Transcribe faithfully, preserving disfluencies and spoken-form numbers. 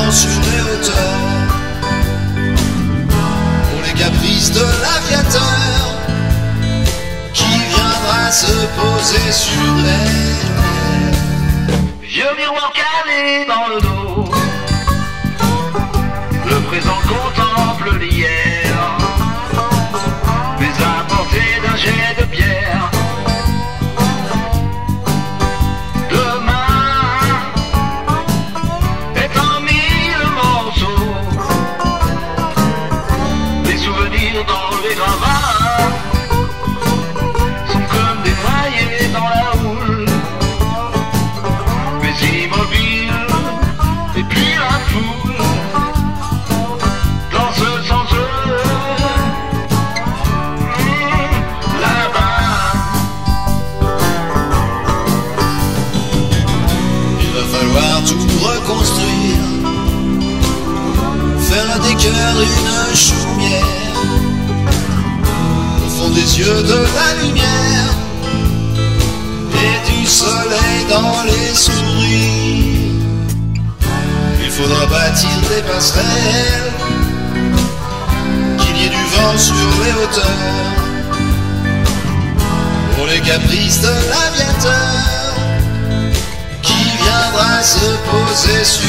vent sur les hauteurs, pour les caprices de l'aviateur qui viendra se poser sur elle. Vieux miroir calé dans le dos, le présent contemple l'hier, mais à portée d'un jet de pierre. Demain est en mille morceaux, les souvenirs dans les gravats sont comme des paillets dans la houle, mais immobiles, et puis la foule dans ce sens là-bas. Il va falloir tout reconstruire, faire des cœurs une chaumière, au fond des yeux de la lumière et du soleil dans les sourires. Il faudra bâtir des passerelles, qu'il y ait du vent sur les hauteurs, pour les caprices de l'aviateur qui viendra se poser sur